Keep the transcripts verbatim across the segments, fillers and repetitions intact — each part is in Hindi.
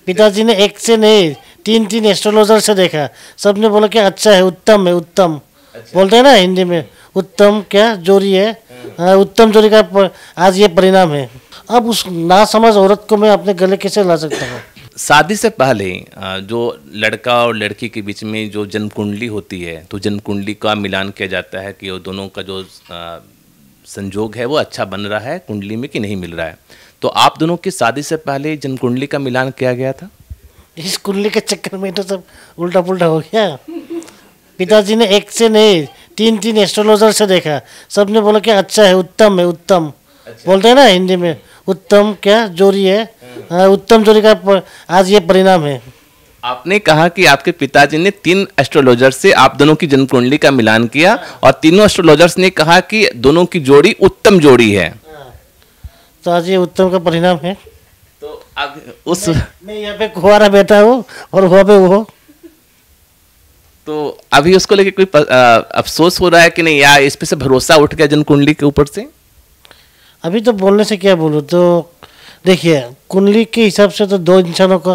पिताजी ने एक से नहीं तीन तीन एस्ट्रोलॉजर से देखा, सबने बोला कि अच्छा है, उत्तम है, उत्तम। अच्छा। बोलते हैं ना हिंदी में, उत्तम क्या जोड़ी है, हाँ, उत्तम जोड़ी का प, आज ये परिणाम है। अब उस नासमझ औरत को मैं अपने गले कैसे ला सकता हूँ? शादी से पहले जो लड़का और लड़की के बीच में जो जन्म कुंडली होती है, तो जन्म कुंडली का मिलान किया जाता है कि वो दोनों का जो संजोग है वो अच्छा बन रहा है कुंडली में कि नहीं मिल रहा है। तो आप दोनों की शादी से पहले जन्म कुंडली का मिलान किया गया था? इस कुंडली के चक्कर में तो सब उल्टा पुल्टा हो गया। पिताजी ने एक से नहीं तीन तीन एस्ट्रोलॉजर से देखा, सबने बोला कि अच्छा है, उत्तम है, उत्तम। अच्छा। बोलते हैं ना हिंदी में, उत्तम क्या जोड़ी है, हाँ, उत्तम जोड़ी का प, आज ये परिणाम है। आपने कहा कि आपके पिताजी ने तीन एस्ट्रोलॉजर से आप दोनों की जन्म कुंडली का मिलान किया और तीनों एस्ट्रोलॉजर्स ने कहा कि दोनों की जोड़ी उत्तम जोड़ी है। तो आज ये उत्तम का परिणाम है। तो अब उस मैं, मैं यहाँ पे कुंवारा बैठा हूँ और वहाँ पे वो। तो अभी उसको लेके कोई अफसोस हो रहा है कि नहीं, या इस पे से भरोसा उठ गया जन्म कुंडली के ऊपर से? अभी तो बोलने से क्या बोलूँ। तो देखिए, कुंडली के हिसाब से तो दो इंसानों का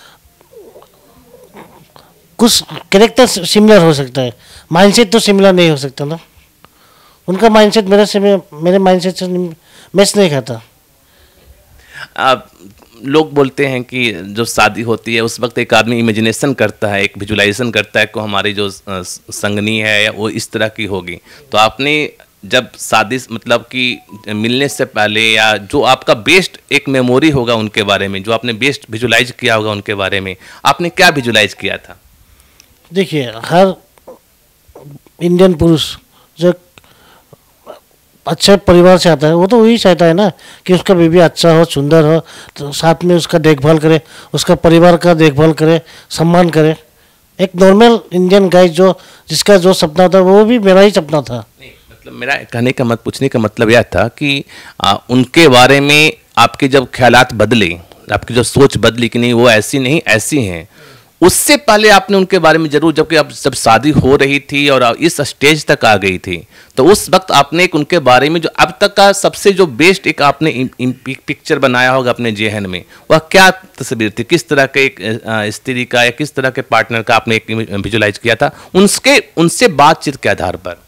कुछ कैरेक्टर सिमिलर हो सकता है, माइंडसेट तो सिमिलर नहीं हो सकता ना। उनका माइंडसेट मेरे से मेरे माइंडसेट से मैच नहीं खाता। आप लोग बोलते हैं कि जो शादी होती है उस वक्त एक आदमी इमेजिनेशन करता है, एक विजुलाइजेशन करता है कि हमारी जो संगनी है या वो इस तरह की होगी। तो आपने जब शादी मतलब कि मिलने से पहले या जो आपका बेस्ट एक मेमोरी होगा उनके बारे में, जो आपने बेस्ट विजुलाइज किया होगा उनके बारे में, आपने क्या विजुलाइज किया था? देखिए, हर इंडियन पुरुष जो अच्छे परिवार से आता है वो तो वही चाहता है ना कि उसका बेबी अच्छा हो, सुंदर हो, तो साथ में उसका देखभाल करे, उसका परिवार का देखभाल करे, सम्मान करे। एक नॉर्मल इंडियन गाय जो जिसका जो सपना था वो भी मेरा ही सपना था। नहीं, मतलब मेरा कहने का मत पूछने का मतलब यह था कि आ, उनके बारे में आपके जब ख्यालात बदले, आपकी जो सोच बदली कि नहीं वो ऐसी नहीं ऐसी हैं, उससे पहले आपने उनके बारे में जरूर, जबकि अब जब शादी हो रही थी और इस स्टेज तक आ गई थी, तो उस वक्त आपने एक उनके बारे में जो अब तक का सबसे जो बेस्ट एक आपने पिक्चर बनाया होगा अपने जेहन में, वह क्या तस्वीर थी? किस तरह के एक स्त्री का या किस तरह के पार्टनर का आपने एक विजुलाइज किया था उनके उनसे बातचीत के आधार पर?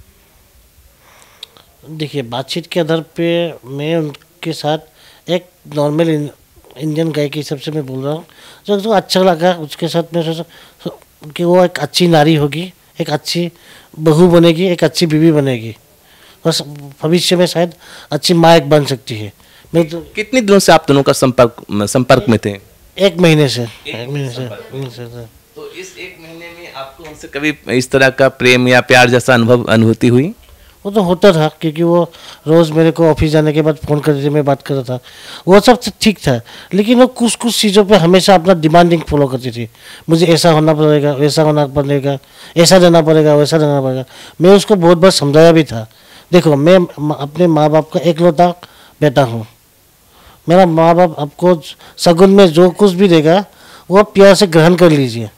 देखिए, बातचीत के आधार पे मैं उनके साथ एक नॉर्मल इंडियन गाय के हिसाब से मैं बोल रहा हूँ, जो जो अच्छा लगा उसके साथ में सोचा कि वो एक अच्छी नारी होगी, एक अच्छी बहू बनेगी, एक अच्छी बीवी बनेगी, बस भविष्य में शायद अच्छी माँ एक बन सकती है। मैं तो कितने दिनों से आप दोनों का संपर्क संपर्क में थे? एक महीने से एक महीने से, से तो इस एक महीने में आपको उनसे कभी इस तरह का प्रेम या प्यार जैसा अनुभव अनुभूति हुई? वो तो होता था, क्योंकि वो रोज़ मेरे को ऑफिस जाने के बाद फ़ोन करते थे, मैं बात करता था, वो सब ठीक था। लेकिन वो कुछ कुछ चीज़ों पे हमेशा अपना डिमांडिंग फॉलो करती थी। मुझे ऐसा होना पड़ेगा, वैसा होना पड़ेगा, ऐसा देना पड़ेगा, वैसा देना पड़ेगा। मैं उसको बहुत बार समझाया भी था। देखो, मैं अपने माँ बाप का एकलौता बेटा हूँ। मेरा माँ बाप आपको शगुन में जो कुछ भी देगा वो आप प्यार से ग्रहण कर लीजिए,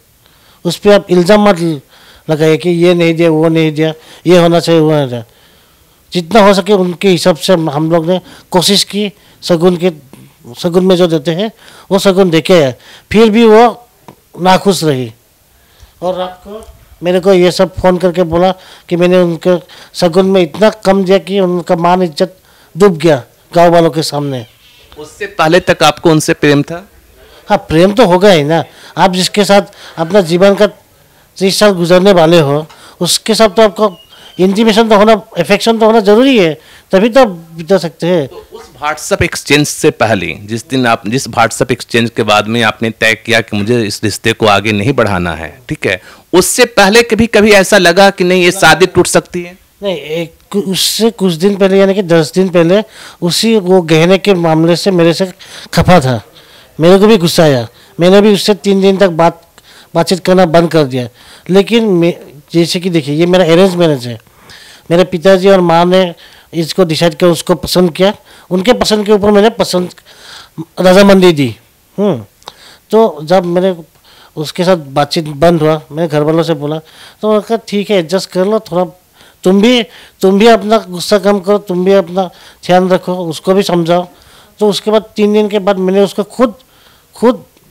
उस पर आप इल्ज़ाम मत लगाइए कि ये नहीं दिया, वो नहीं दिया, ये होना चाहिए, वो नहीं दिया। जितना हो सके उनके हिसाब से हम लोग ने कोशिश की, शगुन के शगुन में जो देते हैं वो शगुन देखे है, फिर भी वो नाखुश रही। और रात को मेरे को ये सब फ़ोन करके बोला कि मैंने उनके शगुन में इतना कम दिया कि उनका मान इज्जत डूब गया गाँव वालों के सामने। उससे पहले तक आपको उनसे प्रेम था? हाँ, प्रेम तो होगा ही ना। आप जिसके साथ अपना जीवन का जिस साल गुजरने वाले हो उसके साथ तो आपको इंटीमेशन तो होना, अफेक्शन तो होना जरूरी है, तभी तो आप बिता सकते हैं। तो उस व्हाट्सएप एक्सचेंज से पहले, जिस दिन आप जिस व्हाट्सएप एक्सचेंज के बाद में आपने तय किया कि मुझे इस रिश्ते को आगे नहीं बढ़ाना है, ठीक है, उससे पहले कभी कभी ऐसा लगा कि नहीं ये शादी टूट सकती है? नहीं, एक उससे कुछ दिन पहले, यानी कि दस दिन पहले उसी वो गहने के मामले से मेरे से खफा था। मेरे को भी गुस्सा आया, मैंने भी उससे तीन दिन तक बात बातचीत करना बंद कर दिया। लेकिन मैं जैसे कि देखिए, ये मेरा अरेंज मैरिज है। मेरे पिताजी और माँ ने इसको डिसाइड किया, उसको पसंद किया, उनके पसंद के ऊपर मैंने पसंद रजामंदी दी। हम्म तो जब मैंने उसके साथ बातचीत बंद हुआ, मैंने घर वालों से बोला, तो उन्होंने कहा ठीक है, एडजस्ट कर लो थोड़ा, तुम भी तुम भी अपना गुस्सा कम करो, तुम भी अपना ध्यान रखो, उसको भी समझाओ। तो उसके बाद तीन दिन के बाद मैंने उसको खुद खुद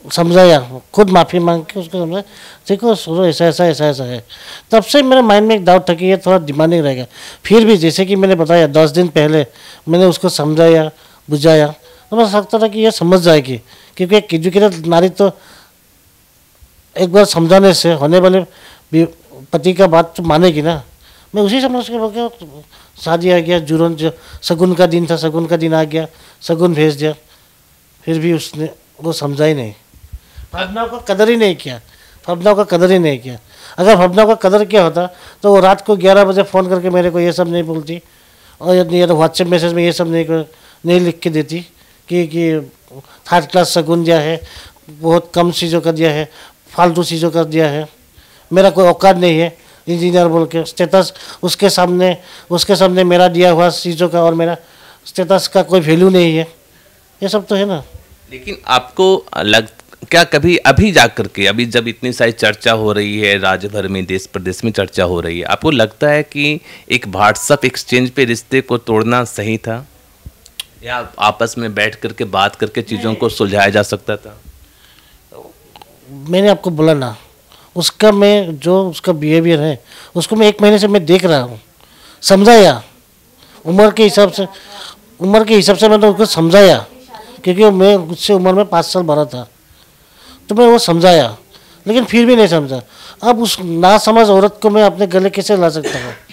समझाया, खुद माफ़ी मांग के उसको समझाया, देखो सुनो ऐसा ऐसा ऐसा ऐसा है। तब से मेरे माइंड में एक डाउट था कि ये थोड़ा डिमांडिंग रहेगा। फिर भी जैसे कि मैंने बताया दस दिन पहले मैंने उसको समझाया बुझाया, तो मैं लगता था कि ये समझ जाएगी, क्योंकि एक एजुकेटेड नारी तो एक बार समझाने से होने वाले पति का बात तो मानेगी ना। मैं उसी समझ के बोल शादी आ गया, जुरन जो शगुन का दिन था, शगुन का दिन आ गया, शगुन भेज दिया, फिर भी उसने वो समझा ही नहीं, भावनाओं का कदर ही नहीं किया, भावनाओं का कदर ही नहीं किया। अगर भावनाओं का कदर किया होता तो वो रात को ग्यारह बजे फ़ोन करके मेरे को ये सब नहीं बोलती, और या तो व्हाट्सएप मैसेज में ये सब नहीं कर, नहीं लिख के देती कि कि थर्ड क्लास शगुन दिया है, बहुत कम चीज़ों का दिया है, फालतू चीज़ों का दिया है, मेरा कोई औकात नहीं है इंजीनियर बोल के स्टेटस उसके सामने उसके सामने मेरा दिया हुआ चीज़ों का और मेरा स्टेटस का कोई वैल्यू नहीं है। ये सब तो है ना। लेकिन आपको लग क्या कभी अभी जा कर के, अभी जब इतनी सारी चर्चा हो रही है राज्य भर में, देश प्रदेश में चर्चा हो रही है, आपको लगता है कि एक व्हाट्सएप एक्सचेंज पे रिश्ते को तोड़ना सही था, या आपस में बैठ करके बात करके चीज़ों को सुलझाया जा सकता था? मैंने आपको बोला ना, उसका मैं जो उसका बिहेवियर है उसको मैं एक महीने से मैं देख रहा हूँ, समझाया उम्र के हिसाब से उम्र के हिसाब से मैंने उसको समझाया, क्योंकि मैं उससे उम्र में पाँच साल बड़ा था, तो मैं वो समझाया, लेकिन फिर भी नहीं समझा। अब उस नासमझ औरत को मैं अपने गले कैसे ला सकता हूँ?